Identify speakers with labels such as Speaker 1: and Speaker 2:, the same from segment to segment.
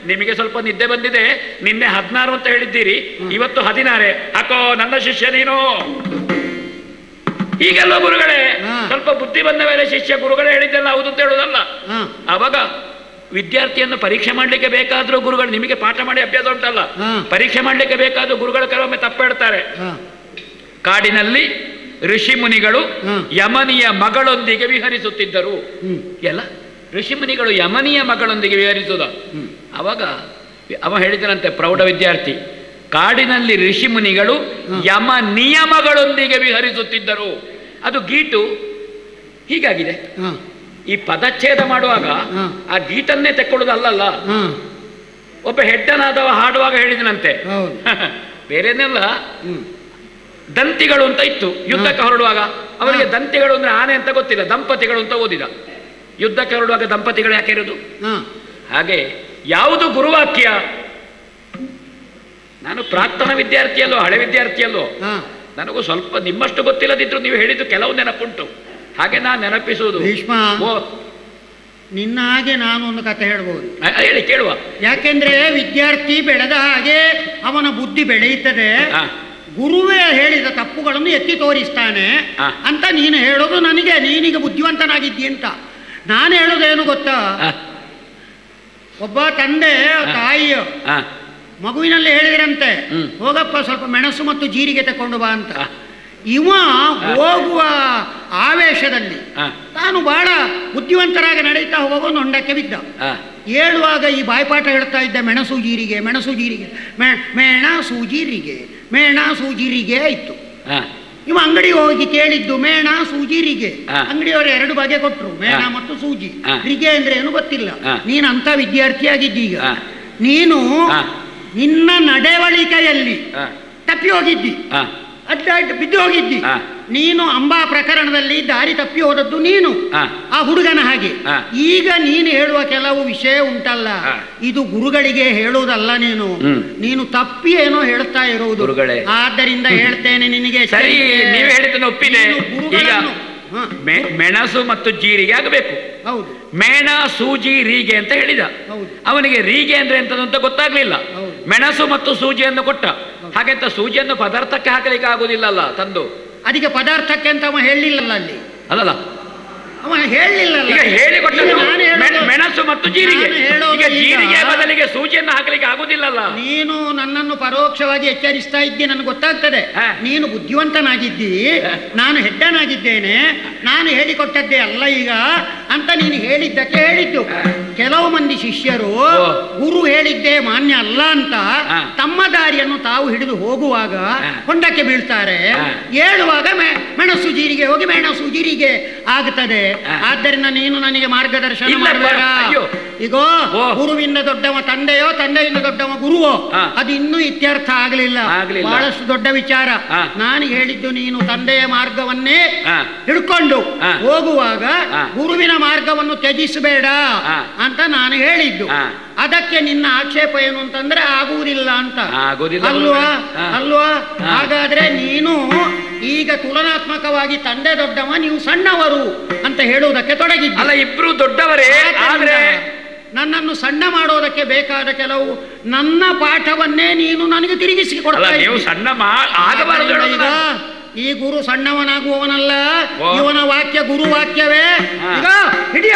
Speaker 1: ನಿಮಗೆ ಸ್ವಲ್ಪ ನಿದ್ದೆ ಬಂದಿದೆ. ನಿನ್ನೆ 16 ಅಂತ ಹೇಳಿದ್ದೀರಿ, ಇವತ್ತು 16. ಹಾಕೋ ನನ್ನ ಶಿಷ್ಯ ನೀನು. ಈಗೆಲ್ಲ ಗುರುಗಳೇ ಸ್ವಲ್ಪ ಬುದ್ಧಿ ಬಂದ ಮೇಲೆ ಶಿಷ್ಯ ಗುರುಗಳೇ ಹೇಳಿದ್ದೆಲ್ಲ ಹೌದು ಅಂತ ಹೇಳುದಲ್ಲ. ಅವಾಗ ವಿದ್ಯಾರ್ಥಿಯನ್ನು ಪರೀಕ್ಷೆ ಮಾಡ್ಲಿಕ್ಕೆ ಬೇಕಾದ್ರೂ ಗುರುಗಳು, ನಿಮಗೆ ಪಾಠ ಮಾಡಿ ಅಭ್ಯಾಸ ಉಂಟಲ್ಲ, ಪರೀಕ್ಷೆ ಮಾಡ್ಲಿಕ್ಕೆ ಬೇಕಾದ್ರೂ ಗುರುಗಳು ಕೆಲವೊಮ್ಮೆ ತಪ್ಪೇಳ್ತಾರೆ. ಕಾಡಿನಲ್ಲಿ ಋಷಿ ಮುನಿಗಳು ಯಮನಿಯ ಮಗಳೊಂದಿಗೆ ವಿಹರಿಸುತ್ತಿದ್ದರು. ಎಲ್ಲ ಋಷಿ ಮುನಿಗಳು ಯಮನಿಯ ಮಗಳೊಂದಿಗೆ ವಿಹರಿಸುದ. ಅವಾಗ ಅವ ಹೇಳಿದನಂತೆ, ಪ್ರೌಢ ವಿದ್ಯಾರ್ಥಿ, ಕಾಡಿನಲ್ಲಿ ಋಷಿ ಮುನಿಗಳು ಯಮ ನಿಯಮಗಳೊಂದಿಗೆ ವಿಹರಿಸುತ್ತಿದ್ದರು. ಅದು ಗೀಟು ಹೀಗಾಗಿದೆ. ಈ ಪದಚ್ಛೇದ ಮಾಡುವಾಗ ಆ ಗೀಟನ್ನೇ ತೆಕ್ಕೊಳ್ಳೋದಲ್ಲ. ಒಬ್ಬ ಹೆಡ್ಡನಾದವ ಹಾಡುವಾಗ ಹೇಳಿದನಂತೆ, ಬೇರೆನೆಲ್ಲ ದಂತಿಗಳು ಅಂತ ಇತ್ತು. ಯುದ್ಧಕ್ಕೆ ಹೊರಡುವಾಗ ಅವರಿಗೆ ದಂತಿಗಳು ಅಂದ್ರೆ ಆನೆ ಅಂತ ಗೊತ್ತಿಲ್ಲ, ದಂಪತಿಗಳು ಅಂತ ಓದಿದ. ಯುದ್ಧಕ್ಕೆ ಹೊರಡುವಾಗ ದಂಪತಿಗಳು ಯಾಕೆ ಇರೋದು? ಹಾಗೆ ಯಾವುದು ಗುರುವಾಕ್ಯ? ನಾನು ಪ್ರಾಕ್ತನ ವಿದ್ಯಾರ್ಥಿಯಲ್ಲೋ ಹಳೆ ವಿದ್ಯಾರ್ಥಿಯಲ್ಲೋ, ನನಗೂ ಸ್ವಲ್ಪ ನಿಮ್ಮಷ್ಟು ಗೊತ್ತಿಲ್ಲದಿದ್ರು ನೀವು ಹೇಳಿದ್ದು ಕೆಲವು ನೆನಪುಂಟು. ಹಾಗೆ ನಾನು ನೆನಪಿಸುವುದು.
Speaker 2: ನಿನ್ನ ಹಾಗೆ ನಾನು ಒಂದು ಕಥೆ ಹೇಳ್ಬೋದು.
Speaker 1: ಹೇಳಿ, ಕೇಳುವ.
Speaker 2: ಯಾಕೆಂದ್ರೆ ವಿದ್ಯಾರ್ಥಿ ಬೆಳೆದ ಹಾಗೆ ಅವನ ಬುದ್ಧಿ ಬೆಳೆಯುತ್ತದೆ. ಗುರುವೇ ಹೇಳಿದ ತಪ್ಪುಗಳನ್ನು ಎತ್ತಿ ತೋರಿಸ್ತಾನೆ ಅಂತ ನೀನು ಹೇಳೋದು ನನಗೆ, ನೀನೀಗ ಬುದ್ಧಿವಂತನಾಗಿದ್ದಿ ಅಂತ. ನಾನು ಹೇಳೋದೇನು ಗೊತ್ತಾ, ಒಬ್ಬ ತಂದೆ ತಾಯಿಯ ಮಗುವಿನಲ್ಲಿ ಹೇಳಿದ್ರಂತೆ, ಹೋಗಪ್ಪ ಸ್ವಲ್ಪ ಮೆಣಸು ಮತ್ತು ಜೀರಿಗೆ ತಕೊಂಡು ಬಾ ಅಂತ. ಇವ ಹೋಗುವ ಆವೇಶದಲ್ಲಿ ತಾನು ಬಹಳ ಬುದ್ಧಿವಂತರಾಗಿ ನಡೀತಾ ಹೋಗೋ ಹೊಂಡಕ್ಕೆ ಬಿದ್ದ. ಹೇಳುವಾಗ ಈ ಬಾಯ್ಪಾಠ ಹೇಳ್ತಾ ಇದ್ದ, ಮೆಣಸು ಜೀರಿಗೆ ಮೆಣಸು ಜೀರಿಗೆ, ಮೇಣಸು ಜೀರಿಗೆ ಮೇಣಸು ಜೀರಿಗೆ ಇತ್ತು. ಇವ ಅಂಗಡಿ ಹೋಗಿ ಕೇಳಿದ್ದು ಮೇಣ ಸೂಜಿರಿಗೆ. ಅಂಗಡಿಯವರು 2 ಬಗೆ ಕೊಟ್ರು, ಮೇಣ ಮತ್ತು ಸೂಜಿ. ರಿಗೆ ಅಂದ್ರೆ ಏನು ಗೊತ್ತಿಲ್ಲ. ನೀನು ಅಂತ ವಿದ್ಯಾರ್ಥಿಯಾಗಿದ್ದೀಗ, ನೀನು ನಿನ್ನ ನಡೆವಳಿಕೆಯಲ್ಲಿ ತಪ್ಪಿ ಹೋಗಿದ್ದಿ, ಅಡ್ಡ ಬಿದ್ದು ಹೋಗಿದ್ದಿ. ನೀನು ಅಂಬಾ ಪ್ರಕರಣದಲ್ಲಿ ದಾರಿ ತಪ್ಪಿ ಹೋದದ್ದು ನೀನು, ಆ ಹುಡುಗನ ಹಾಗೆ. ಈಗ ನೀನು ಹೇಳುವ ಕೆಲವು ವಿಷಯ ಉಂಟಲ್ಲ, ಇದು ಗುರುಗಳಿಗೆ ಹೇಳುವುದಲ್ಲ. ನೀನು ತಪ್ಪಿ ಏನೋ ಹೇಳ್ತಾ ಇರುವುದು. ಆದ್ದರಿಂದ ಹೇಳ್ತೇನೆ ನಿನಗೆ,
Speaker 1: ಸರಿ ನೀವು ಹೇಳಿದ್ದನ್ನು ಒಪ್ಪಿದೆ. ಈಗ ಮೆಣಸು ಮತ್ತು ಜೀರಿಗೆ ಆಗಬೇಕು.
Speaker 2: ಹೌದು,
Speaker 1: ಮೇಣ ಸೂಜಿ ರೀಗೆ ಅಂತ ಹೇಳಿದ. ಅವನಿಗೆ ರೀಗೆ ಅಂದ್ರೆ ಎಂತದಂತ ಗೊತ್ತಾಗ್ಲಿಲ್ಲ. ಮೆಣಸು ಮತ್ತು ಸೂಜಿಯನ್ನು ಕೊಟ್ಟ. ಹಾಗೆಂತ ಸೂಜಿಯನ್ನು ಪದಾರ್ಥಕ್ಕೆ ಹಾಕಲಿಕ್ಕೆ ಆಗುದಿಲ್ಲಲ್ಲ ತಂದು. ಅದಕ್ಕೆ
Speaker 2: ಪದಾರ್ಥಕ್ಕೆ ಅಂತ ಅವ ಹೇಳಿಲ್ಲಲ್ಲ ಅಲ್ಲಿ.
Speaker 1: ಅಲ್ಲಲ್ಲ,
Speaker 2: ಅವ ಹೇಳಿಲ್ಲ.
Speaker 1: ಈಗ ಹೇಳಿಕೊಟ್ಟ ಮೆಣಸು ಮತ್ತು ಜೀರಿಗೆ. ಈಗ ಜೀರಿಗೆ ಬದಲಿಗೆ ಸೂಜಿಯನ್ನು ಹಾಕಲಿಕ್ಕೆ ಆಗುದಿಲ್ಲಲ್ಲ.
Speaker 2: ನೀನು ನನ್ನನ್ನು ಪರೋಕ್ಷವಾಗಿ ಎಚ್ಚರಿಸ್ತಾ ಇದ್ದಿ, ನನಗೆ ಗೊತ್ತಾಗ್ತದೆ. ನೀನು ಬುದ್ಧಿವಂತನಾಗಿದ್ದಿ, ನಾನು ಹೆಡ್ಡನಾಗಿದ್ದೇನೆ, ನಾನು ಹೇಳಿಕೊಟ್ಟದ್ದೇ ಅಲ್ಲ ಈಗ ಅಂತ ನೀನು ಹೇಳಿದ್ದಕ್ಕೆ ಹೇಳಿದ್ದು. ಕೆಲವು ಮಂದಿ ಶಿಷ್ಯರು ಗುರು ಹೇಳಿದ್ದೇ ಮಾನ್ಯ ಅಲ್ಲ ಅಂತ ತಮ್ಮ ದಾರಿಯನ್ನು ತಾವು ಹಿಡಿದು ಹೋಗುವಾಗ ಹೊಂಡಕ್ಕೆ ಬೀಳ್ತಾರೆ. ಹೇಳುವಾಗ ಮೆಣಸು ಜೀರಿಗೆ ಹೋಗಿ ಮೆಣಸು ಜೀರಿಗೆ ಆಗುತ್ತದೆ. ಆದ್ದರಿಂದ ನೀನು ನನಗೆ ಮಾರ್ಗದರ್ಶನ ಮಾಡಬೇಡ. ಈಗ ಗುರುವಿಂದ ದೊಡ್ಡವ ತಂದೆಯೋ, ತಂದೆಯಿಂದ ದೊಡ್ಡವ ಗುರುವೋ, ಅದು ಇನ್ನೂ ಇತ್ಯರ್ಥ ಆಗಲಿಲ್ಲ. ಬಹಳಷ್ಟು ದೊಡ್ಡ ವಿಚಾರ. ನಾನು ಹೇಳಿದ್ದು, ನೀನು ತಂದೆಯ ಮಾರ್ಗವನ್ನೇ ಹಿಡ್ಕೊಂಡು ಹೋಗುವಾಗ ಗುರುವಿನ ಮಾರ್ಗವನ್ನು ತ್ಯಜಿಸಬೇಡ ಅಂತ ನಾನು ಹೇಳಿದ್ದು. ಅದಕ್ಕೆ ನಿನ್ನ ಆಕ್ಷೇಪ ಏನು ಅಂತಂದ್ರೆ ಆಗುವುದಿಲ್ಲ ಅಂತ ಅಲ್ವಾ? ಹಾಗಾದ್ರೆ ನೀನು ಈಗ ತುಲನಾತ್ಮಕವಾಗಿ ತಂದೆ ದೊಡ್ಡವ, ನೀವು ಸಣ್ಣವರು ಅಂತ ಹೇಳುವುದಕ್ಕೆ ತೊಡಗಿದ್ದ.
Speaker 1: ಅಲ್ಲ, ಇಬ್ರು ದೊಡ್ಡವರೇ. ಆದ್ರೆ
Speaker 2: ನನ್ನನ್ನು ಸಣ್ಣ ಮಾಡೋದಕ್ಕೆ ಬೇಕಾದ ಕೆಲವು ನನ್ನ ಪಾಠವನ್ನೇ ನೀನು ನನಗೆ ತಿರುಗಿಸಿ ಕೊಡ್ತಾ
Speaker 1: ಇದ್ದೀಯ.
Speaker 2: ಈ ಗುರು ಸಣ್ಣವನಾಗುವವನಲ್ಲ, ಇವನ ವಾಕ್ಯ ಗುರು ವಾಕ್ಯವೇ. ಈಗ ಹಿಡಿಯ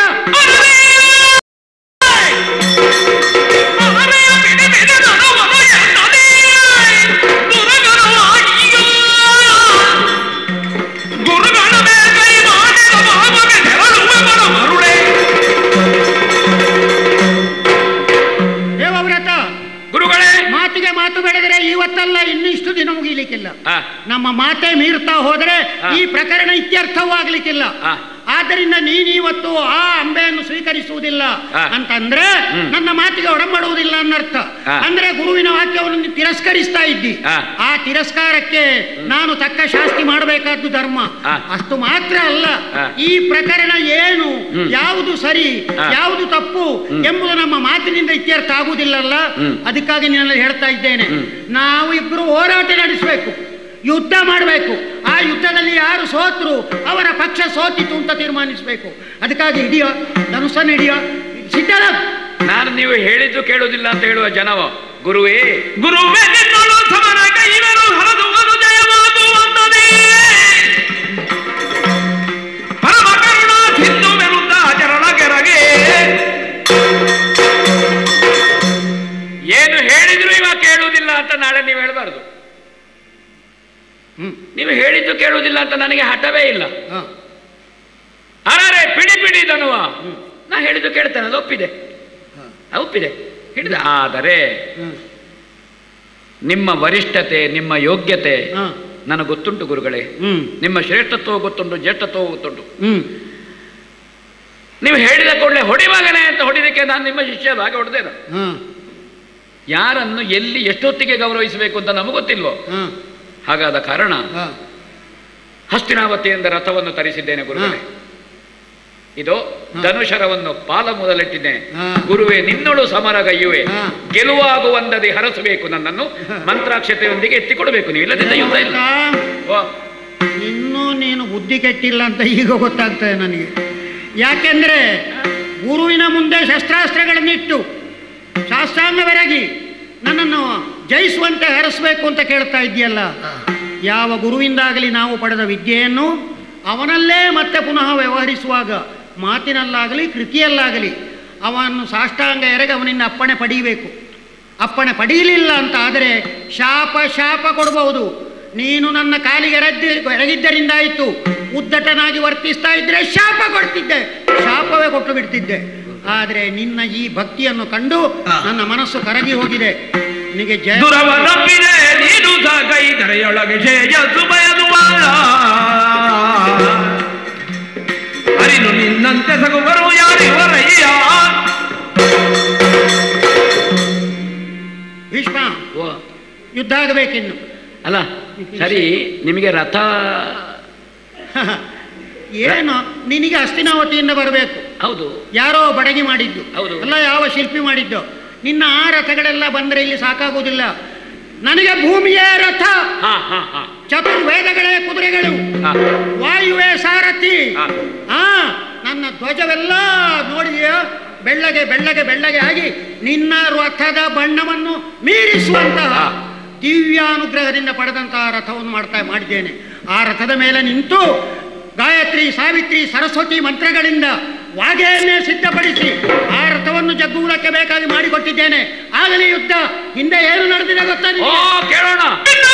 Speaker 2: ಮಾತು ಬೆಳೆದರೆ ಇವತ್ತಲ್ಲ, ಇನ್ನು ಇಷ್ಟು ದಿನ ಮುಗಿಲಿಕ್ಕಿಲ್ಲ. ನಮ್ಮ ಮಾತೆ ಮೀರ್ತಾ ಹೋದರೆ ಈ ಪ್ರಕರಣ ಇತ್ಯರ್ಥವಾಗ್ಲಿಕ್ಕಿಲ್ಲ. ಆದ್ದರಿಂದ ನೀನಿವತ್ತು ಆ ಅಂಬೆಯನ್ನು ಸ್ವೀಕರಿಸುವುದಿಲ್ಲ ಅಂತಂದ್ರೆ ನನ್ನ ಮಾತಿಗೆ ಒಡಂಬಡುವುದಿಲ್ಲ ಅನ್ನರ್ಥ. ಅಂದ್ರೆ ಗುರುವಿನ ವಾಕ್ಯವನ್ನು ತಿರಸ್ಕರಿಸ್ತಾ ಇದ್ದಿ. ಆ ತಿರಸ್ಕಾರಕ್ಕೆ ನಾನು ತಕ್ಕ ಶಾಸ್ತಿ ಮಾಡಬೇಕಾದ್ದು ಧರ್ಮ. ಅಷ್ಟು ಮಾತ್ರ ಅಲ್ಲ, ಈ ಪ್ರಕರಣ ಏನು, ಯಾವುದು ಸರಿ ಯಾವುದು ತಪ್ಪು ಎಂಬುದು ನಮ್ಮ ಮಾತಿನಿಂದ ಇತ್ಯರ್ಥ ಆಗುವುದಿಲ್ಲಲ್ಲ. ಅದಕ್ಕಾಗಿ ನಾನು ಹೇಳ್ತಾ ಇದ್ದೇನೆ, ನಾವು ಇಬ್ಬರು ಹೋರಾಟ ನಡೆಸಬೇಕು, ಯುದ್ಧ ಮಾಡಬೇಕು. ಆ ಯುದ್ಧದಲ್ಲಿ ಯಾರು ಸೋತರು ಅವರ ಪಕ್ಷ ಸೋತಿತು ಅಂತ ತೀರ್ಮಾನಿಸಬೇಕು. ಅದಕ್ಕಾಗಿ ಹಿಡಿಯೋ ಧನುಸ್ಸನ್ನು ಹಿಡಿಯೋ, ಸಿದ್ಧರ
Speaker 1: ನಾನು ನೀವು ಹೇಳಿದ್ದು ಕೇಳುವುದಿಲ್ಲ ಅಂತ ಹೇಳುವ ಜನವ ಗುರುವೇ
Speaker 3: ಗುರುವೇ ನಿನ್ನಳು ಸಮರ ಕೈವರು ಹರದುವುದು ಜಯವಾಗುವಂತದೇ ಪರಮ ಕರುಣಾ ಸಿಂಧು ವಿರುದ್ಧ ಚರಣ ಕೆರಗೆ
Speaker 1: ಏನು ಹೇಳಿದ್ರು ಇವ ಕೇಳುವುದಿಲ್ಲ ಅಂತ ನಾಳೆ ನೀವು ಹೇಳಬಾರ್ದು. ನೀವು ಹೇಳಿದ್ದು ಕೇಳುವುದಿಲ್ಲ ಅಂತ ನನಗೆ ಹಠವೇ ಇಲ್ಲ. ಅರೆ ಪಿಡಿ ಪಿಡಿ ದನುವ ನಾ ಹೇಳಿದ್ದು ಕೇಳ್ತೇನೆ, ಅದು ಒಪ್ಪಿದೆ, ಒಪ್ಪಿದೆ ಹಿಡಿದ. ಆದರೆ ನಿಮ್ಮ ವರಿಷ್ಠತೆ, ನಿಮ್ಮ ಯೋಗ್ಯತೆ ನನಗೆ ಗೊತ್ತುಂಟು ಗುರುಗಳೇ. ನಿಮ್ಮ ಶ್ರೇಷ್ಠತ್ವ ಗೊತ್ತುಂಟು, ಜ್ಯೇಷ್ಠತ್ವ ಗೊತ್ತುಂಟು. ನೀವು ಹೇಳಿದ ಕೂಡಲೇ ಹೊಡಿ ಮಗನೇ ಅಂತ ಹೊಡಿದಕ್ಕೆ ನಾನು ನಿಮ್ಮ ಶಿಷ್ಯ ಹಾಗೆ ಹೊಡೆದೇನು? ಯಾರನ್ನು ಎಲ್ಲಿ ಎಷ್ಟೊತ್ತಿಗೆ ಗೌರವಿಸಬೇಕು ಅಂತ ನಮಗೆ ಗೊತ್ತಿಲ್ವೋ? ಹಾಗಾದ ಕಾರಣ ಹಸ್ತಿನಾವತಿಯಿಂದ ರಥವನ್ನು ತರಿಸಿದ್ದೇನೆ ಗುರುಗಳೇ. ಇದು ಧನುಷರವನ್ನು ಪಾಲ ಮೊದಲಿಟ್ಟಿದ್ದೇನೆ. ಗುರುವೇ ನಿನ್ನಳು ಸಮರಗೈಯುವೆ, ಗೆಲುವಾಗುವಂದದಿ ಹರಸಬೇಕು, ನನ್ನನ್ನು ಮಂತ್ರಾಕ್ಷತೆಯೊಂದಿಗೆ ಎತ್ತಿಕೊಡಬೇಕು. ನೀವು ಇಲ್ಲದಿಂದ ಯುದ್ಧ ಇಲ್ಲ.
Speaker 2: ಇನ್ನೂ ನೀನು ಬುದ್ಧಿ ಕೆಟ್ಟಿಲ್ಲ ಅಂತ ಈಗ ಗೊತ್ತಾಗ್ತದೆ ನನಗೆ. ಯಾಕೆಂದ್ರೆ ಗುರುವಿನ ಮುಂದೆ ಶಸ್ತ್ರಾಸ್ತ್ರಗಳನ್ನಿಟ್ಟು ಶಾಸ್ತ್ರಾಂಗವೆರಗಿ ನನ್ನನ್ನು ಜಯಿಸುವಂತೆ ಹರಸಬೇಕು ಅಂತ ಕೇಳ್ತಾ ಇದೆಯಲ್ಲ. ಯಾವ ಗುರುವಿಂದಾಗಲಿ ನಾವು ಪಡೆದ ವಿದ್ಯೆಯನ್ನು ಅವನಲ್ಲೇ ಮತ್ತೆ ಪುನಃ ವ್ಯವಹರಿಸುವಾಗ ಮಾತಿನಲ್ಲಾಗಲಿ ಕೃತಿಯಲ್ಲಾಗಲಿ ಅವನು ಸಾಷ್ಟಾಂಗ ಎರಗಿ ಅವನಿಂದ ಅಪ್ಪಣೆ ಪಡೀಬೇಕು. ಅಪ್ಪಣೆ ಪಡೀಲಿಲ್ಲ ಅಂತ ಆದರೆ ಶಾಪ ಕೊಡಬಹುದು. ನೀನು ನನ್ನ ಕಾಲಿಗೆ ಎರಗಿದ್ದರಿಂದಾಯಿತು, ಉದ್ದಟನಾಗಿ ವರ್ತಿಸ್ತಾ ಇದ್ರೆ ಶಾಪ ಕೊಡ್ತಿದ್ದೆ, ಶಾಪವೇ ಕೊಟ್ಟು ಬಿಡ್ತಿದ್ದೆ. ಆದರೆ ನಿನ್ನ ಈ ಭಕ್ತಿಯನ್ನು ಕಂಡು ನನ್ನ ಮನಸ್ಸು ಕರಗಿ ಹೋಗಿದೆ. ನಿನಗೆ ಜಯ
Speaker 3: ಅರಿನು ನಿನ್ನಂತೆ ಸಗುವರು ಯಾರಿವರಯ್ಯ.
Speaker 2: ಭೀಷ್ಮ, ಯುದ್ಧ ಆಗಬೇಕಿನ್ನು.
Speaker 1: ಅಲ್ಲ ಸರಿ, ನಿಮಗೆ ರಥ
Speaker 2: ಏನು? ನಿನಗೆ ಹಸ್ತಿನಾವತಿಯಿಂದ ಬರಬೇಕು.
Speaker 1: ಹೌದು,
Speaker 2: ಯಾರೋ ಬಡಗಿ ಮಾಡಿದ್ದು,
Speaker 1: ಹೌದು,
Speaker 2: ಅಲ್ಲ ಯಾವ ಶಿಲ್ಪಿ ಮಾಡಿದ್ದು. ನಿನ್ನ ಆ ರಥಗಳೆಲ್ಲ ಬಂದ್ರೆ ಇಲ್ಲಿ ಸಾಕಾಗುವುದಿಲ್ಲ. ನನಗೆ ಭೂಮಿಯೇ ರಥ, ಚತುರ್ವೇದಗಳೇ ಕುದುರೆಗಳು, ವಾಯುವೇ ಸಾರಥಿ. ನನ್ನ ಧ್ವಜವೆಲ್ಲ ನೋಡಿದೆಯೋ ಬೆಳ್ಳಗೆ ಬೆಳ್ಳಗೆ ಬೆಳ್ಳಗೆ ಆಗಿ ನಿನ್ನ ರಥದ ಬಣ್ಣವನ್ನು ಮೀರಿಸುವಂತಹ ದಿವ್ಯಾನುಗ್ರಹದಿಂದ ಪಡೆದಂತಹ ರಥವನ್ನು ಮಾಡಿದ್ದೇನೆ. ಆ ರಥದ ಮೇಲೆ ನಿಂತು ಗಾಯತ್ರಿ, ಸಾವಿತ್ರಿ, ಸರಸ್ವತಿ ಮಂತ್ರಗಳಿಂದ ವಾಗೆಯನ್ನೇ ಸಿದ್ಧಪಡಿಸಿ ಆ ರಥವನ್ನು ಜಗ್ಗುವುದಕ್ಕೆ ಬೇಕಾಗಿ ಮಾಡಿಕೊಟ್ಟಿದ್ದೇನೆ. ಆಗಲಿ ಯುದ್ಧ. ಹಿಂದೆ ಏನು ನಡೆದಿದೆ ಗೊತ್ತಾ?
Speaker 1: ಕೇಳೋಣ.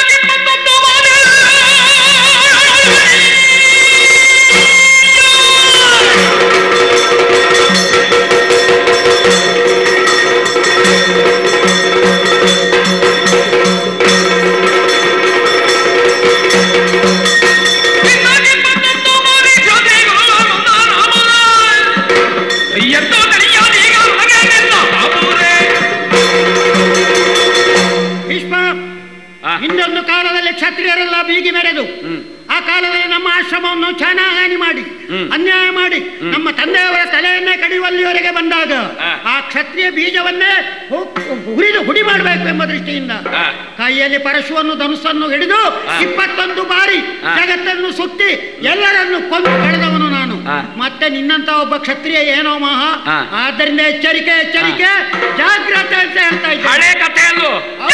Speaker 2: ಹಿಂದೊಂದು ಕಾಲದಲ್ಲಿ ಕ್ಷತ್ರಿಯರೆಲ್ಲ ಬೀಗಿ ಮೆರೆದು ಆ ಕಾಲದಲ್ಲಿ ನಮ್ಮ ಆಶ್ರಮವನ್ನು ಚಾನಹಾನಿ ಮಾಡಿ ಅನ್ಯಾಯ ಮಾಡಿ ನಮ್ಮ ತಂದೆಯವರ ತಲೆಯನ್ನೇ ಕಡಿಯುವಲ್ಲಿವರೆಗೆ ಬಂದಾಗ ಆ ಕ್ಷತ್ರಿಯ ಬೀಜವನ್ನೇ ಹುಡಿ ಮಾಡಬೇಕು ಎಂಬ ದೃಷ್ಟಿಯಿಂದ ಕೈಯಲ್ಲಿ ಪರಶುವನ್ನು, ಧನುಸ್ಸನ್ನು ಹಿಡಿದು 21 ಬಾರಿ ಜಗತ್ತನ್ನು ಸುತ್ತಿ ಎಲ್ಲರನ್ನು ಕೊಂದು ಕಳೆದವನು ನಾನು. ಮತ್ತೆ ನಿನ್ನಂತ ಒಬ್ಬ ಕ್ಷತ್ರಿಯ ಏನೋ ಮಹಾ. ಆದ್ದರಿಂದ ಎಚ್ಚರಿಕೆ, ಎಚ್ಚರಿಕೆ, ಜಾಗ್ರತೆ ಅಂತ ಹೇಳ್ತಾ ಇದ್ದೆ.
Speaker 1: ಹಳೆ ಕಥೆಯಲ್ಲೂ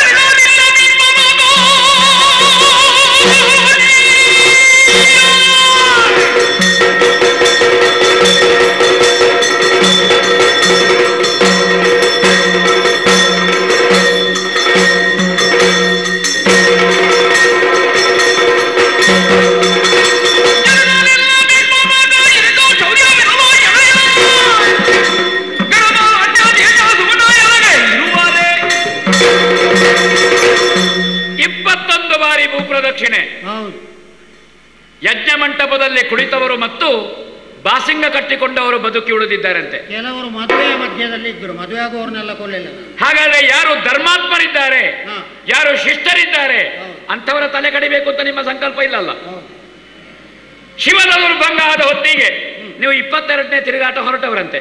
Speaker 1: ಪ್ರದಕ್ಷಿಣೆ. ಯಜ್ಞ ಮಂಟಪದಲ್ಲಿ ಕುಳಿತವರು ಮತ್ತು ಬಾಸಿಂಗ ಕಟ್ಟಿಕೊಂಡವರು ಬದುಕಿ ಉಳಿದಿದ್ದಾರಂತೆ.
Speaker 2: ಕೆಲವರು ಮದುವೆ ಮಧ್ಯದಲ್ಲಿ ಇದ್ದರು, ಮದುವೆ ಆಗುವವರನ್ನೆಲ್ಲ ಕೊಲ್ಲಿಲ್ಲ.
Speaker 1: ಹಾಗಾದ್ರೆ ಯಾರು ಧರ್ಮಾತ್ಮರಿದ್ದಾರೆ, ಯಾರು ಶಿಷ್ಟರಿದ್ದಾರೆ ಅಂಥವರ ತಲೆ ಕಡಿಬೇಕು ಅಂತ ನಿಮ್ಮ ಸಂಕಲ್ಪ ಇಲ್ಲಲ್ಲ. ಶಿವನ ದುರ್ಭಂಗ ಆದ ಹೊತ್ತಿಗೆ ನೀವು 22ನೇ ತಿರುಗಾಟ ಹೊರಟವರಂತೆ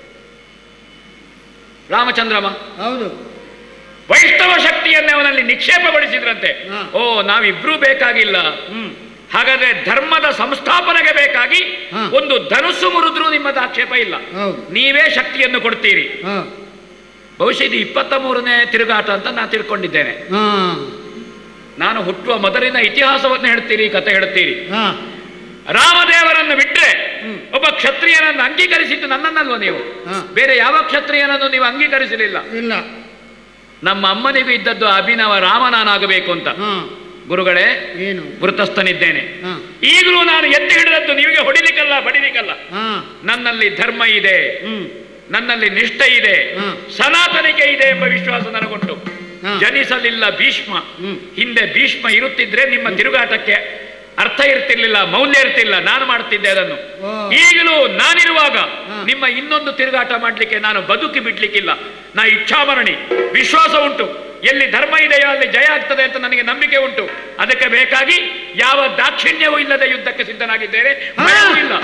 Speaker 1: ರಾಮಚಂದ್ರಮ.
Speaker 2: ಹೌದು,
Speaker 1: ವೈಷ್ಣವ ಶಕ್ತಿಯನ್ನೇ ಅವನಲ್ಲಿ ನಿಕ್ಷೇಪಗೊಳಿಸಿದ್ರಂತೆ. ಓ, ನಾವಿಬ್ರೂ ಬೇಕಾಗಿಲ್ಲ, ಹಾಗಾದ್ರೆ ಧರ್ಮದ ಸಂಸ್ಥಾಪನೆಗೆ ಬೇಕಾಗಿ ಒಂದು ಧನುಸ್ಸು ಮುರಿದ್ರೂ ನಿಮ್ಮದು ಆಕ್ಷೇಪ ಇಲ್ಲ, ನೀವೇ ಶಕ್ತಿಯನ್ನು ಕೊಡ್ತೀರಿ. ಬಹುಶಃ ಇದು 23ನೇ ತಿರುಗಾಟ ಅಂತ ನಾನು ತಿಳ್ಕೊಂಡಿದ್ದೇನೆ. ನಾನು ಹುಟ್ಟುವ ಮೊದಲಿನ ಇತಿಹಾಸವನ್ನು ಹೇಳ್ತೀರಿ, ಕತೆ ಹೇಳ್ತೀರಿ. ರಾಮದೇವರನ್ನು ಬಿಟ್ಟರೆ ಒಬ್ಬ ಕ್ಷತ್ರಿಯನನ್ನು ಅಂಗೀಕರಿಸಿದ್ದು ನನ್ನನ್ನಲ್ವ ನೀವು? ಬೇರೆ ಯಾವ ಕ್ಷತ್ರಿಯನನ್ನು ನೀವು ಅಂಗೀಕರಿಸಲಿಲ್ಲ.
Speaker 2: ಇಲ್ಲ.
Speaker 1: ನಮ್ಮ ಅಮ್ಮನಿಗೂ ಇದ್ದದ್ದು ಅಭಿನವ ರಾಮ ನಾನಾಗಬೇಕು ಅಂತ. ಗುರುಗಳೇ,
Speaker 2: ಏನು
Speaker 1: ವೃತಸ್ಥನಿದ್ದೇನೆ. ಈಗಲೂ ನಾನು ಎತ್ತಿ ಹಿಡಿದದ್ದು ನಿಮಗೆ ಹೊಡಿಲಿಕ್ಕಲ್ಲ, ಬಡಿಲಿಕ್ಕಲ್ಲ. ನನ್ನಲ್ಲಿ ಧರ್ಮ ಇದೆ, ನನ್ನಲ್ಲಿ ನಿಷ್ಠೆ ಇದೆ, ಸನಾತನಿಕೆ ಇದೆ ಎಂಬ ವಿಶ್ವಾಸ ನನಗುಂಟು. ಜನಿಸಲಿಲ್ಲ ಭೀಷ್ಮ. ಹಿಂದೆ ಭೀಷ್ಮ ಇರುತ್ತಿದ್ರೆ ನಿಮ್ಮ ತಿರುಗಾಟಕ್ಕೆ ಅರ್ಥ ಇರ್ತಿರ್ಲಿಲ್ಲ, ಮೌಲ್ಯ ಇರ್ತಿಲ್ಲ. ನಾನು ಮಾಡ್ತಿದ್ದೆ ಅದನ್ನು. ಈಗಲೂ ನಾನಿರುವಾಗ ನಿಮ್ಮ ಇನ್ನೊಂದು ತಿರುಗಾಟ ಮಾಡ್ಲಿಕ್ಕೆ ನಾನು ಬದುಕಿ ಬಿಡ್ಲಿಕ್ಕಿಲ್ಲ. ನಾ ಇಚ್ಛಾಮರಣಿ, ವಿಶ್ವಾಸ ಉಂಟು. ಎಲ್ಲಿ ಧರ್ಮ ಇದೆಯೋ ಅಲ್ಲಿ ಜಯ ಆಗ್ತದೆ ಅಂತ ನನಗೆ ನಂಬಿಕೆ ಉಂಟು. ಅದಕ್ಕೆ ಬೇಕಾಗಿ ಯಾವ ದಾಕ್ಷಿಣ್ಯವೂ ಇಲ್ಲದೆ ಯುದ್ಧಕ್ಕೆ ಸಿದ್ಧನಾಗಿದ್ದೇನೆ. ಭಯವೂ ಇಲ್ಲ.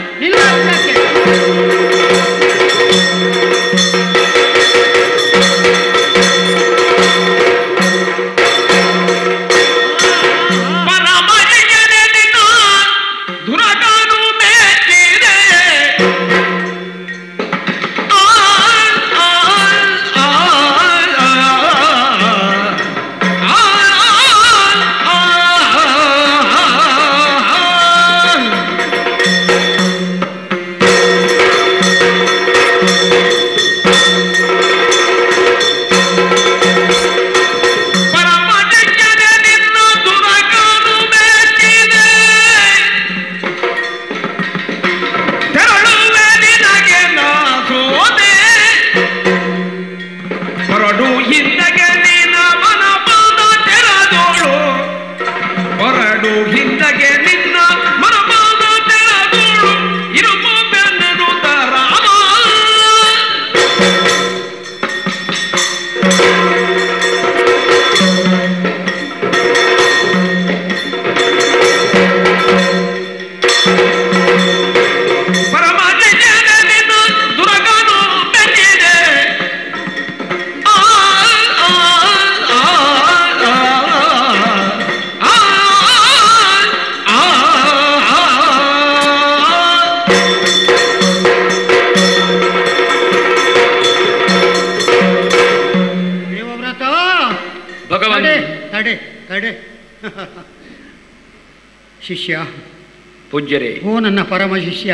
Speaker 2: ಶಿಷ್ಯ,
Speaker 1: ಪೂಜ್ಯರೇ,
Speaker 2: ಓ ನನ್ನ ಪರಮ ಶಿಷ್ಯ,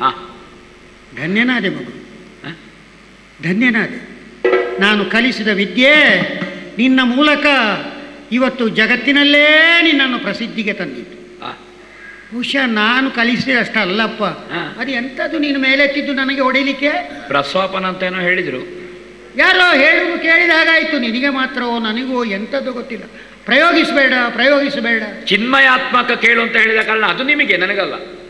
Speaker 2: ಧನ್ಯನಾದೆ ಮಗು, ಧನ್ಯನಾದೆ. ನಾನು ಕಲಿಸಿದ ವಿದ್ಯೆ ನಿನ್ನ ಮೂಲಕ ಇವತ್ತು ಜಗತ್ತಿನಲ್ಲೇ ನಿನ್ನನ್ನು ಪ್ರಸಿದ್ಧಿಗೆ ತಂದಿತ್ತು. ಬಹುಶಃ ನಾನು ಕಲಿಸಿದಷ್ಟಲ್ಲಪ್ಪ, ಅದು ಎಂಥದ್ದು ನೀನು ಮೇಲೆತ್ತಿದ್ದು ನನಗೆ ಹೊಡಿಲಿಕ್ಕೆ?
Speaker 1: ಪ್ರಸ್ವಾಪನ ಅಂತೇನೋ ಹೇಳಿದರು.
Speaker 2: ಯಾರೋ ಹೇಳುವುದು ಕೇಳಿದ ಹಾಗಾಯಿತು. ನಿನಗೆ ಮಾತ್ರವೋ ನನಗೂ ಎಂಥದ್ದು ಗೊತ್ತಿಲ್ಲ. ಪ್ರಯೋಗಿಸಬೇಡ, ಪ್ರಯೋಗಿಸಬೇಡ.
Speaker 1: ಚಿನ್ಮಯಾತ್ಮಕ ಕೇಳು ಅಂತ ಹೇಳಿದ ಕಾರಣ ಅದು ನಿಮಗೆ, ನನಗಲ್ಲ.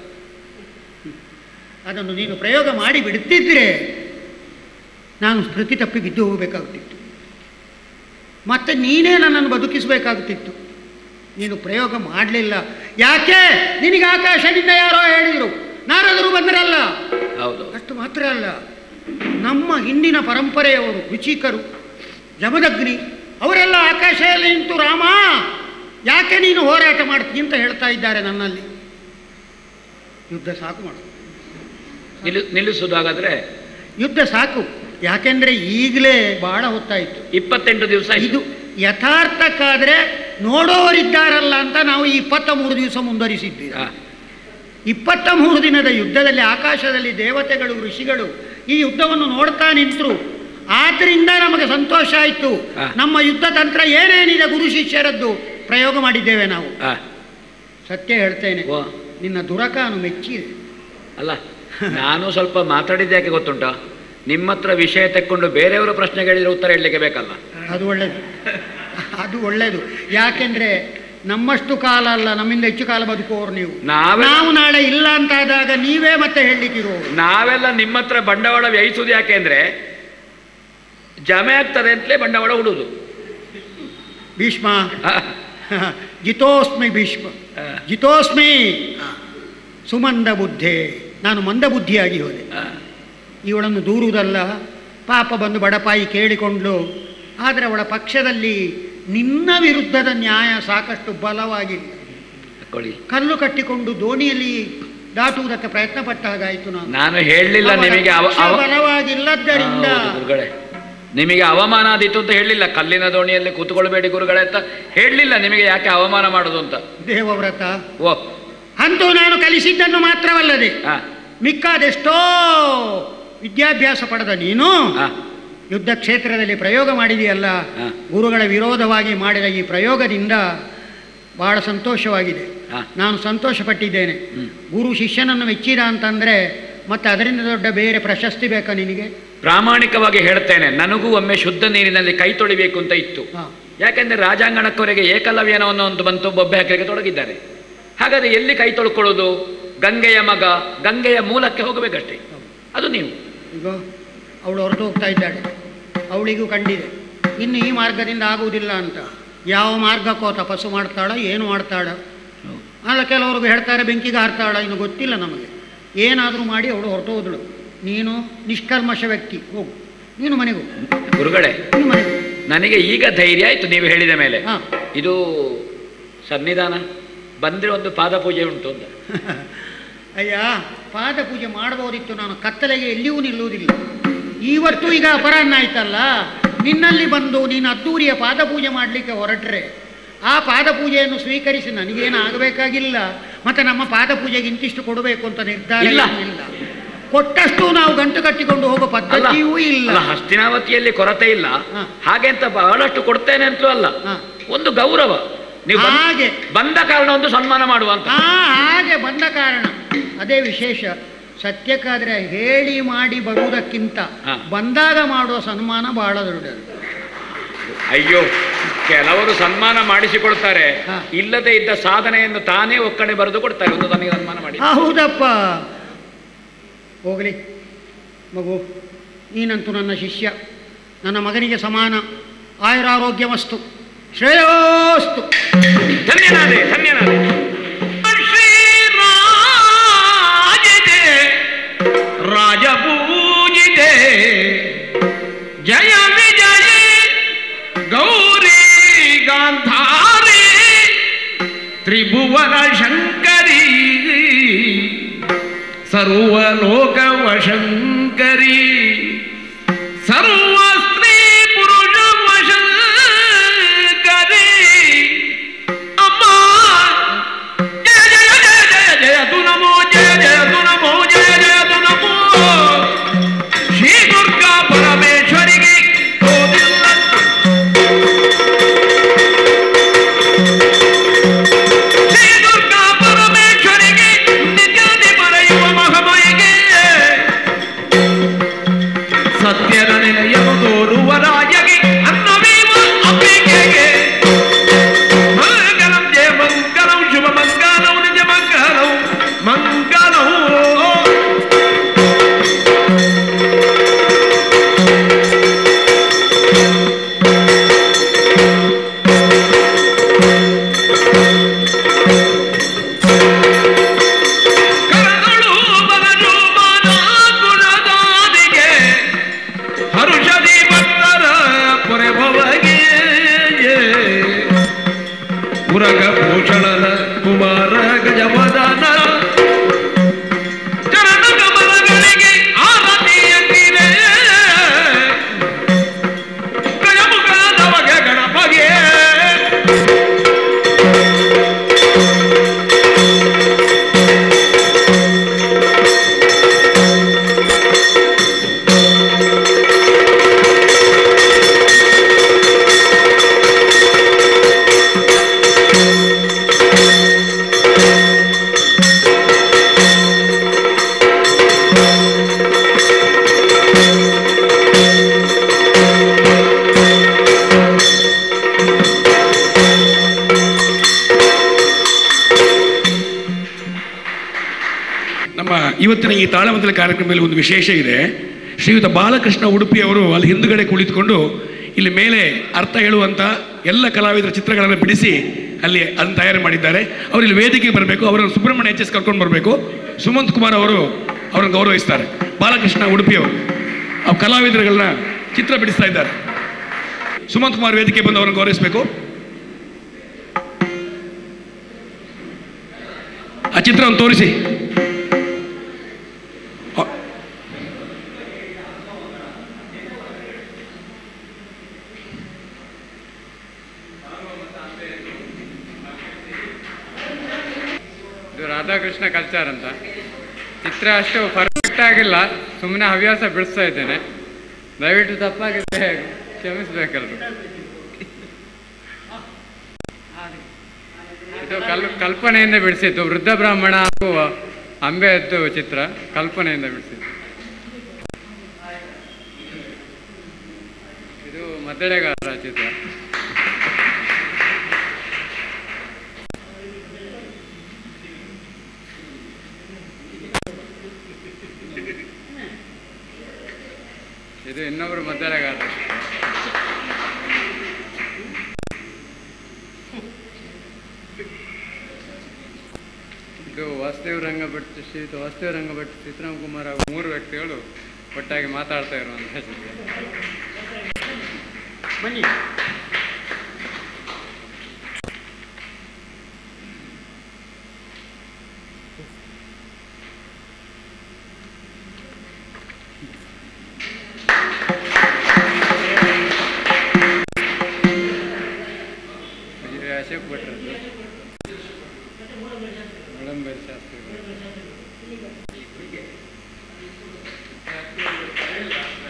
Speaker 2: ಅದನ್ನು ನೀನು ಪ್ರಯೋಗ ಮಾಡಿ ಬಿಡುತ್ತಿದ್ದರೆ ನಾನು ಸ್ಮೃತಿ ತಪ್ಪಿ ಬಿದ್ದು ಹೋಗಬೇಕಾಗುತ್ತಿತ್ತು. ಮತ್ತೆ ನೀನೇ ನನ್ನನ್ನು ಬದುಕಿಸಬೇಕಾಗುತ್ತಿತ್ತು. ನೀನು ಪ್ರಯೋಗ ಮಾಡಲಿಲ್ಲ. ಯಾಕೆ? ನಿನಗೆ ಆಕಾಶದಿಂದ ಯಾರೋ ಹೇಳಿದರು, ನಾರದರು ಬಂದರಲ್ಲ.
Speaker 1: ಹೌದು.
Speaker 2: ಅಷ್ಟು ಮಾತ್ರ ಅಲ್ಲ, ನಮ್ಮ ಹಿಂದಿನ ಪರಂಪರೆಯವರು ರುಚಿಕರು, ಜಮದಗ್ನಿ ಅವರೆಲ್ಲ ಆಕಾಶದಲ್ಲಿ ನಿಂತು ರಾಮ ಯಾಕೆ ನೀನು ಹೋರಾಟ ಮಾಡ್ತೀನಿ ಅಂತ ಹೇಳ್ತಾ ಇದ್ದಾರೆ ನನ್ನಲ್ಲಿ. ಯುದ್ಧ ಸಾಕು ಮಾಡು,
Speaker 1: ನಿಲ್ಲಿಸುವುದಾಗಾದ್ರೆ
Speaker 2: ಯುದ್ಧ ಸಾಕು. ಯಾಕೆಂದ್ರೆ ಈಗಲೇ ಬಹಳ ಹೊತ್ತಾಯಿತು,
Speaker 1: 28 ದಿವಸ.
Speaker 2: ಇದು ಯಥಾರ್ಥಕ್ಕಾದರೆ ನೋಡೋರಿದ್ದಾರಲ್ಲ ಅಂತ ನಾವು 23 ದಿವಸ ಮುಂದುವರಿಸಿದ್ದೀವಿ. 23 ದಿನದ ಯುದ್ಧದಲ್ಲಿ ಆಕಾಶದಲ್ಲಿ ದೇವತೆಗಳು, ಋಷಿಗಳು ಈ ಯುದ್ಧವನ್ನು ನೋಡ್ತಾ ನಿಂತರು. ಆದ್ರಿಂದ ನಮಗೆ ಸಂತೋಷ ಆಯಿತು. ನಮ್ಮ ಯುದ್ಧ ತಂತ್ರ ಏನೇನಿದೆ ಗುರು ಶಿಷ್ಯರದ್ದು ಪ್ರಯೋಗ ಮಾಡಿದ್ದೇವೆ ನಾವು. ಸತ್ಯ ಹೇಳ್ತೇನೆ, ನಿನ್ನ ದುರಕಾನು ಮೆಚ್ಚಿದೆ.
Speaker 1: ಅಲ್ಲ, ನಾನು ಸ್ವಲ್ಪ ಮಾತಾಡಿದ್ದೆ ಯಾಕೆ ಗೊತ್ತುಂಟ? ನಿಮ್ಮ ಹತ್ರ ವಿಷಯ ತೆಕ್ಕೊಂಡು ಬೇರೆಯವರು ಪ್ರಶ್ನೆ ಕೇಳಿದ್ರೆ ಉತ್ತರ ಹೇಳಲಿಕ್ಕೆ ಬೇಕಲ್ಲ.
Speaker 2: ಅದು ಒಳ್ಳೇದು, ಅದು ಒಳ್ಳೇದು. ಯಾಕೆಂದ್ರೆ ನಮ್ಮಷ್ಟು ಕಾಲ ಅಲ್ಲ, ನಮ್ಮಿಂದ ಹೆಚ್ಚು ಕಾಲ ಬದುಕುವವರು ನೀವು. ನಾವು ನಾಳೆ ಇಲ್ಲ ಅಂತಾದಾಗ ನೀವೇ ಮತ್ತೆ ಹೇಳಲಿಕ್ಕಿರುವವರು.
Speaker 1: ನಾವೆಲ್ಲ ನಿಮ್ಮ ಹತ್ರ ಬಂಡವಾಳ ವ್ಯಯಿಸುವುದು ಯಾಕೆ ಅಂದ್ರೆ ಜಮೆ ಆಗ್ತದೆ ಅಂತಲೇ ಬಂಡವಾಳ ಹುಡುವುದು.
Speaker 2: ಭೀಷ್ಮ ಜಿತೋಸ್ಮಿ, ಭೀಷ್ಮ ಜಿತೋಸ್ಮಿ ಸುಮಂದ ಬುದ್ಧೆ. ನಾನು ಮಂದ ಬುದ್ಧಿಯಾಗಿ ಹೋದೆ. ಇವಳನ್ನು ದೂರುವುದಲ್ಲ, ಪಾಪ ಬಂದು ಬಡಪಾಯಿ ಕೇಳಿಕೊಂಡ್ಲು. ಆದರೆ ಅವಳ ಪಕ್ಷದಲ್ಲಿ ನಿನ್ನ ವಿರುದ್ಧದ ನ್ಯಾಯ ಸಾಕಷ್ಟು ಬಲವಾಗಿಲ್ಲ. ಕಲ್ಲು ಕಟ್ಟಿಕೊಂಡು ದೋಣಿಯಲ್ಲಿ ದಾಟುವುದಕ್ಕೆ ಪ್ರಯತ್ನ ಪಟ್ಟ ಹಾಗಾಯಿತು.
Speaker 1: ನಾನು ಹೇಳಲಿಲ್ಲ ನಿಮಗೆ
Speaker 2: ಬಲವಾಗಿಲ್ಲದ್ದರಿಂದ
Speaker 1: ನಿಮಗೆ ಅವಮಾನ ಆದೀತು ಅಂತ ಹೇಳಲಿಲ್ಲ. ಕಲ್ಲಿನ ದೋಣಿಯಲ್ಲಿ ಕೂತ್ಕೊಳ್ಬೇಡಿ ಗುರುಗಳೇ ಅಂತ ಹೇಳಲಿಲ್ಲ. ನಿಮಗೆ ಯಾಕೆ ಅವಮಾನ ಮಾಡೋದು ಅಂತ.
Speaker 2: ದೇವವ್ರತ
Speaker 1: ಓ
Speaker 2: ಅಂತೂ ನಾನು ಕಲಿಸಿದ್ದನ್ನು ಮಾತ್ರವಲ್ಲದೆ ಮಿಕ್ಕಾದೆಷ್ಟೋ ವಿದ್ಯಾಭ್ಯಾಸ ಪಡೆದ ನೀನು ಯುದ್ಧ ಕ್ಷೇತ್ರದಲ್ಲಿ ಪ್ರಯೋಗ ಮಾಡಿದೆಯಲ್ಲ. ಗುರುಗಳ ವಿರೋಧವಾಗಿ ಮಾಡಿದ ಈ ಪ್ರಯೋಗದಿಂದ ಬಹಳ ಸಂತೋಷವಾಗಿದೆ. ನಾನು ಸಂತೋಷಪಟ್ಟಿದ್ದೇನೆ. ಗುರು ಶಿಷ್ಯನನ್ನು ಮೆಚ್ಚಿದ ಅಂತಂದರೆ ಮತ್ತೆ ಅದರಿಂದ ದೊಡ್ಡ ಬೇರೆ ಪ್ರಶಸ್ತಿ ಬೇಕಾ ನಿನಗೆ?
Speaker 1: ಪ್ರಾಮಾಣಿಕವಾಗಿ ಹೇಳ್ತೇನೆ, ನನಗೂ ಒಮ್ಮೆ ಶುದ್ಧ ನೀರಿನಲ್ಲಿ ಕೈ ತೊಳಿಬೇಕು ಅಂತ ಇತ್ತು. ಯಾಕೆಂದರೆ ರಾಜಾಂಗಣಕ್ಕವರೆಗೆ ಏಕಲವ್ಯನವನ್ನು ಒಂದು ಬಂತು, ಬೊಬ್ಬೆ ಹಾಕಲಿಕ್ಕೆ ತೊಡಗಿದ್ದಾರೆ. ಹಾಗಾದರೆ ಎಲ್ಲಿ ಕೈ ತೊಳ್ಕೊಳ್ಳೋದು? ಗಂಗೆಯ ಮಗ, ಗಂಗೆಯ ಮೂಲಕ್ಕೆ ಹೋಗಬೇಕಷ್ಟೇ. ಅದು ನೀವು
Speaker 2: ಈಗ ಅವಳು ಹೊರಟು ಹೋಗ್ತಾ ಇದ್ದಾಳೆ, ಅವಳಿಗೂ ಕಂಡಿದೆ ಇನ್ನು ಈ ಮಾರ್ಗದಿಂದ ಆಗುವುದಿಲ್ಲ ಅಂತ. ಯಾವ ಮಾರ್ಗಕ್ಕೋ ತಪಸ್ಸು ಮಾಡ್ತಾಳ, ಏನು ಮಾಡ್ತಾಳ? ಅಲ್ಲ, ಕೆಲವ್ರಿಗೆ ಹೇಳ್ತಾರೆ ಬೆಂಕಿಗೆ ಹಾರ್ತಾಳ, ಇನ್ನು ಗೊತ್ತಿಲ್ಲ ನಮಗೆ. ಏನಾದರೂ ಮಾಡಿ ಅವಳು ಹೊರಟು ಹೋದಳು. ನೀನು ನಿಷ್ಕಲ್ಮಶ ವ್ಯಕ್ತಿ, ಹೋಗು, ನೀನು ಮನೆಗೂ.
Speaker 1: ಗುರುಗಳೇ,
Speaker 2: ನೀನು ಮನೆಗೂ.
Speaker 1: ನನಗೆ ಈಗ ಧೈರ್ಯ ಆಯಿತು ನೀವು ಹೇಳಿದ ಮೇಲೆ. ಇದು ಸನ್ನಿಧಾನ ಬಂದರೆ ಒಂದು ಪಾದ ಪೂಜೆ ಉಂಟು ಅಂತ.
Speaker 2: ಅಯ್ಯ, ಪಾದ ಪೂಜೆ ಮಾಡಬಹುದಿತ್ತು. ನಾನು ಕತ್ತಲೆಗೆ ಎಲ್ಲಿಯೂ ನಿಲ್ಲುವುದಿಲ್ಲ. ಇವತ್ತು ಈಗ ಅಪರಾಹ್ನ ಆಯ್ತಲ್ಲ, ನಿನ್ನಲ್ಲಿ ಬಂದು ನೀನು ಅದ್ದೂರಿಯ ಪಾದ ಪೂಜೆ ಮಾಡಲಿಕ್ಕೆ ಹೊರಟ್ರೆ ಆ ಪಾದ ಪೂಜೆಯನ್ನು ಸ್ವೀಕರಿಸಿ ನನಗೇನು ಆಗಬೇಕಾಗಿಲ್ಲ. ಮತ್ತು ನಮ್ಮ ಪಾದ ಪೂಜೆಗೆ ಇಂತಿಷ್ಟು ಕೊಡಬೇಕು ಅಂತ ನಿರ್ಧಾರ ಇಲ್ಲ. ಕೊಟ್ಟಷ್ಟು ನಾವು ಗಂಟು ಕಟ್ಟಿಕೊಂಡು ಹೋಗೋ ಪದ್ಧತಿಯೂ ಇಲ್ಲ.
Speaker 1: ಹಸ್ತಿನಾವತಿಯಲ್ಲಿ ಕೊರತೆ ಇಲ್ಲ, ಹಾಗೆ ಅಂತ ಬಹಳಷ್ಟು ಕೊಡ್ತೇನೆ ಅಂತಲೂ ಅಲ್ಲ. ಒಂದು ಗೌರವ, ನೀವು ಹಾಗೆ ಬಂದ ಕಾರಣ ಒಂದು ಸನ್ಮಾನ ಮಾಡುವಂತ.
Speaker 2: ಹಾಗೆ ಬಂದ ಕಾರಣ ಅದೇ ವಿಶೇಷ. ಸತ್ಯಕ್ಕಾದ್ರೆ ಹೇಳಿ ಮಾಡಿ ಬರುವುದಕ್ಕಿಂತ ಬಂದಾಗ ಮಾಡುವ ಸನ್ಮಾನ ಬಹಳ ದೊಡ್ಡದು.
Speaker 1: ಅಯ್ಯೋ, ಕೆಲವರು ಸನ್ಮಾನ ಮಾಡಿಸಿಕೊಳ್ತಾರೆ, ಇಲ್ಲದೆ ಇದ್ದ ಸಾಧನೆಯನ್ನು ತಾನೇ ಒಕ್ಕಣೆ ಬರೆದು ಕೊಡ್ತಾರೆ. ಒಂದು ನನಗೆ ಸನ್ಮಾನ ಮಾಡಿ.
Speaker 2: ಹೌದಪ್ಪ, ಹೋಗಲಿ ಮಗು, ನೀನಂತೂ ನನ್ನ ಶಿಷ್ಯ, ನನ್ನ ಮಗನಿಗೆ ಸಮಾನ. ಆಯುರಾರೋಗ್ಯವಸ್ತು, ಶ್ರೇಯೋಸ್ತು.
Speaker 1: ಧನ್ಯನಾದೆ, ಧನ್ಯನಾದೆ.
Speaker 3: ರಾಜಪೂಜಿತೆ ಜಯ ವಿಜಯ ಗೌರಿ ಗಾಂಧಾರಿ ತ್ರಿಭುವನ ಶಂಕರಿ ಸರ್ವಲೋಕವ ಶಂಕರಿ ಸರ್ವ ಸ್ತ್ರೀ ಪುರುಷ ಶಂಕರಿ ಅಮ್ಮ ಜಯ ಜಯ ಜಯ ಜಯ ಜಯ ತು ನಮೋ ಜಯ ಜಯ ತು ನಮೋ ಜಯ ಜಯ ತು ನಮೋ ಶ್ರೀ ದುರ್ಗಾ ಪರಮೇಶ್ವರಿಗೆ ಶ್ರೀ ದುರ್ಗಾ ಪರಮೇಶ್ವರಿಗೆ ನಿತ್ಯಾದಿ ಬರೆಯುವ ಮಹಮಯಿಗೆ ಸತ್ಯದ ನೆಲೆಯನ್ನು ತೋರುವ ರಾಜಗೆ ಅನ್ನವೀವ ಅಂಬಿಕೆಗೆ ಮಂಗಲಂ ಜಯ ಮಂಗಲಂ ಶುಭ ಮಂಗಲಂ ನಿಜ ಮಂಗಲಂ ಮಂಗಲಂ. ಕರದಳು ಬಲಜು ಮನ ಗುಣದಾದಿಗೆ ಹರುಷದಿ ಭಕ್ತರ ಪೊರೆಭವಗೆ ಉರಗ ಭೂಷಣನ ಕುಮಾರ ಗಜವದನ ಚರಣ ಕಮಲಗಳಿಗೆ ಆರತಿಯಂತಿದೆ ಗಜಮುಖದವಗೆ ಗಣಪಗೆ
Speaker 4: ನಮ್ಮ ಇವತ್ತಿನ ಈ ತಾಳಮದ್ದಲೆ ಕಾರ್ಯಕ್ರಮದಲ್ಲಿ ಒಂದು ವಿಶೇಷ ಇದೆ. ಶ್ರೀಯುತ ಬಾಲಕೃಷ್ಣ ಉಡುಪಿಯವರು ಅಲ್ಲಿ ಹಿಂದುಗಡೆ ಕುಳಿತುಕೊಂಡು ಇಲ್ಲಿ ಮೇಲೆ ಅರ್ಥ ಹೇಳುವಂಥ ಎಲ್ಲ ಕಲಾವಿದರ ಚಿತ್ರಗಳನ್ನು ಬಿಡಿಸಿ ಅಲ್ಲಿ ಅದನ್ನು ತಯಾರು ಮಾಡಿದ್ದಾರೆ. ಅವರು ಇಲ್ಲಿ ವೇದಿಕೆಗೆ ಬರಬೇಕು. ಅವರನ್ನು ಸುಬ್ರಹ್ಮಣ್ಯ ಎಚ್ ಎಸ್ ಕರ್ಕೊಂಡು ಬರಬೇಕು. ಸುಮಂತ್ ಕುಮಾರ್ ಅವರು ಅವರನ್ನು ಗೌರವಿಸ್ತಾರೆ. ಬಾಲಕೃಷ್ಣ ಉಡುಪಿಯವರು ಆ ಕಲಾವಿದರುಗಳನ್ನ ಚಿತ್ರ ಬಿಡಿಸ್ತಾ ಇದ್ದಾರೆ. ಸುಮಂತ್ ಕುಮಾರ್ ವೇದಿಕೆ ಬಂದು ಅವರನ್ನು ಗೌರವಿಸಬೇಕು. ಆ ಚಿತ್ರವನ್ನು ತೋರಿಸಿ.
Speaker 5: ರಾಧಾಕೃಷ್ಣ ಕಲ್ಚಾರ್ ಅಂತ. ಚಿತ್ರ ಅಷ್ಟು ಪರ್ಫೆಕ್ಟ್ ಆಗಿಲ್ಲ, ಸುಮ್ಮನೆ ಹವ್ಯಾಸ ಬಿಡಿಸ್ತಾ ಇದ್ದೇನೆ. ದಯವಿಟ್ಟು ತಪ್ಪಾಗಿದ್ದರೆ ಕ್ಷಮಿಸಬೇಕಲ್ರು. ಇದು ಕಲ್ಪನೆಯಿಂದ ಬಿಡಿಸಿದ್ದು, ವೃದ್ಧ ಬ್ರಾಹ್ಮಣ ಹಾಗೂ ಅಂಬೆಯದ್ದು ಚಿತ್ರ ಕಲ್ಪನೆಯಿಂದ ಬಿಡಿಸಿದ್ದು. ಇದು ಮದ್ದಳೆಗಾರರ ಚಿತ್ರ. ಇದು ಇನ್ನೊಬ್ಬರು ಮದ್ದಳೆಗಾರ. ಇದು ವಾಸುದೇವ ರಂಗಭಟ್, ಶ್ರೀಯುತ ವಾಸುದೇವ ರಂಗಭಟ್, ಸೀತಾರಾಮ್ ಕುಮಾರ್ ಹಾಗೂ 3 ವ್ಯಕ್ತಿಗಳು ಒಟ್ಟಾಗಿ ಮಾತಾಡ್ತಾ ಇರುವಂತಹ ಚಿತ್ರ.
Speaker 2: ಬನ್ನಿ.
Speaker 5: ಅಶೋಕ್ ಭಟ್ರದ್ದು, ವಿಳಂಬರಿ ಶಾಸ್ತ್ರಿ.